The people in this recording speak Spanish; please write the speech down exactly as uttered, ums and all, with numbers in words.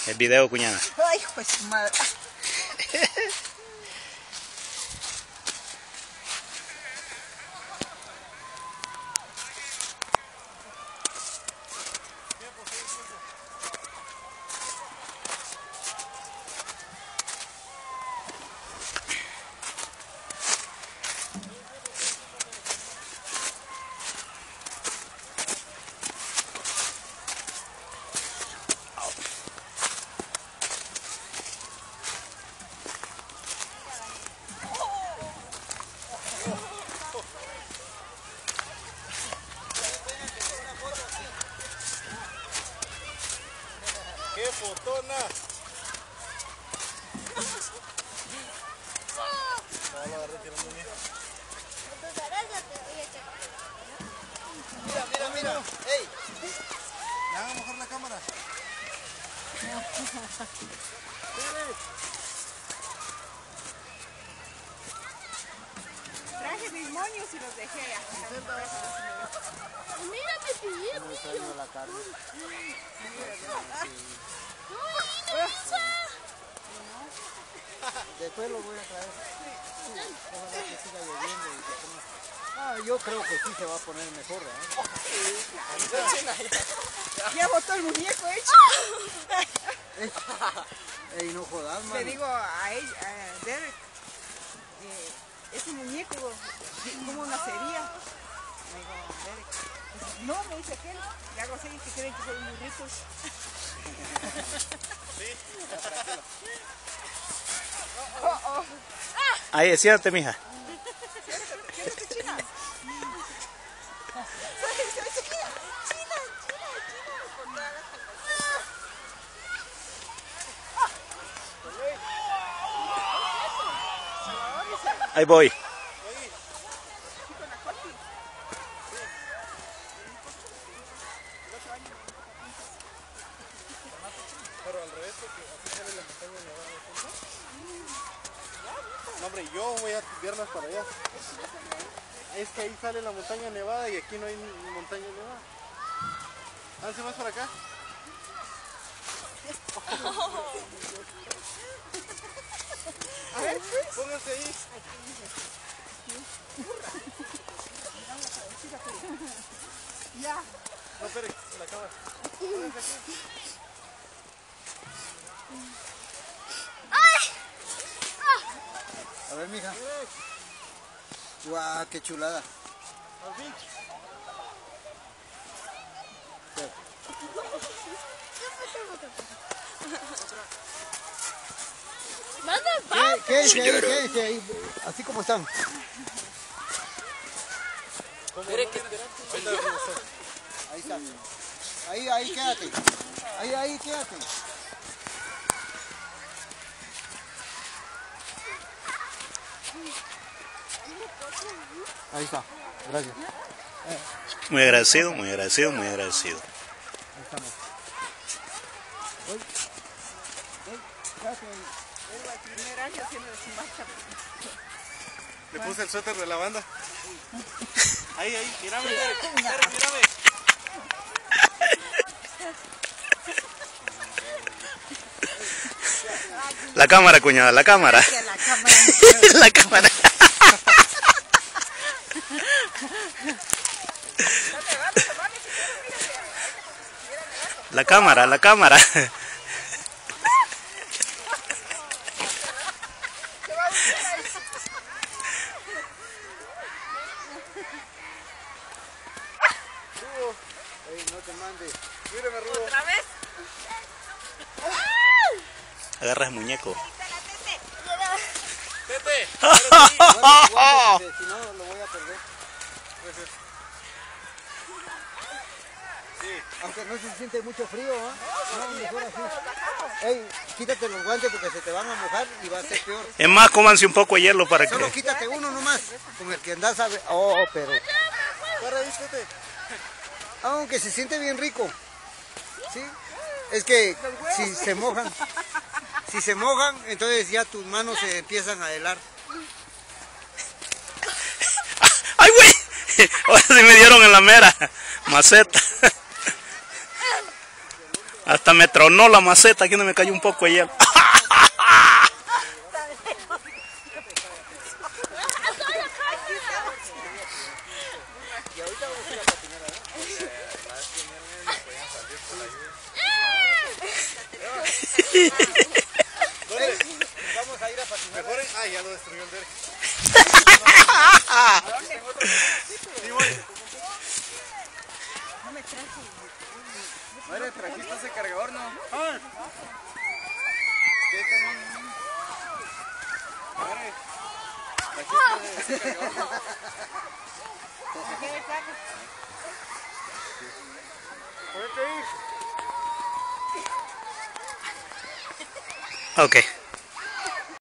El video, cuñada. Ay, hijo de su madre. ¡Qué fotona! No, lo agarré tirando bien. Mira, mira, mira. ¡Ey! ¿Le van a mojar la cámara? Traje mis moños y los dejé aquí. Mira, me pillé, Me salió la carne. Después lo voy a traer. Ojalá que siga lloviendo y se ponga. Ah, yo creo que sí se va a poner mejor, ¿eh? Ya botó el muñeco hecho. Ey, no jodas, man. Le digo a él, a Derek, eh, ese muñeco, ¿cómo nacería? Le digo a Derek, dice, no, me dice aquel. Le hago así que creen que soy muy ricos. Oh, oh. Ahí, siéntate, mija. Siéntate, China. Ahí voy. Pero al revés, porque así sale la montaña nevada. No, hombre, yo voy a verlas para allá. Es que ahí sale la montaña nevada y aquí no hay montaña nevada. Háganse más para acá. A ver, pues. Pónganse ahí. Ya. No, espere, la cámara. Pónganse aquí. A ver, mija. Guau, qué chulada. Al beach. ¿Qué, qué dice ahí? ¿Qué dice ahí? Así como están. Ahí está. Ahí, ahí, quédate. Ahí, ahí, quédate. Ahí está. Gracias. Muy agradecido, muy agradecido, muy agradecido. Ahí estamos. Hoy. Hoy. Quédate ahí. Es el primer año haciendo de su marcha. Le puse el suéter de la banda. Ahí, ahí, mírame, Derek, Derek, mírame. La cámara, cuñada, la cámara. La cámara. La cámara. La cámara, la cámara. Ey, no te mandes. Mírame, Rubo. ¿Otra vez? Agarras el muñeco. Tete. Guárdate, si no lo voy a perder. Gracias. Sí. Aunque no se siente mucho frío, ¿eh? No, mejor así. Ey, quítate los guantes porque se te van a mojar y va a ser peor. Es más, cómanse un poco de hielo para Solo que... quítate uno nomás, con el que andas a ver. Oh, pero... Para ahí, Tete. Aunque se siente bien rico. ¿Sí? Es que si se mojan, si se mojan, entonces ya tus manos se empiezan a helar. ¡Ay, güey! Ahora sí me dieron en la mera maceta. Hasta me tronó la maceta, aquí no me cayó un poco de hielo. Vamos a ir a patinar. Mejor en... Ah, ya lo destruyó el Derek. No me traje. ¿No le trajiste ese cargador, no? ¿Qué tengo? ¿Trajiste ese cargador? ¿Qué me traje? Ok.